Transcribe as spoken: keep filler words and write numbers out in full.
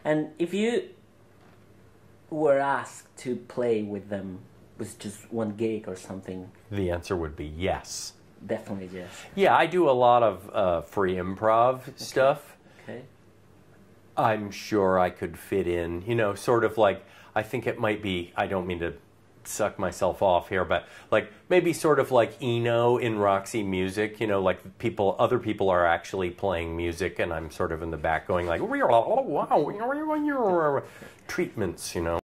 And if you were asked to play with them with just one gig or something, the answer would be yes. Definitely yes. Yeah, I do a lot of uh, free improv okay. stuff. Okay. I'm sure I could fit in, you know, sort of like, I think it might be, I don't mean to suck myself off here, but like maybe sort of like Eno in Roxy Music, you know, like people, other people are actually playing music and I'm sort of in the back going like, wow, treatments, you know.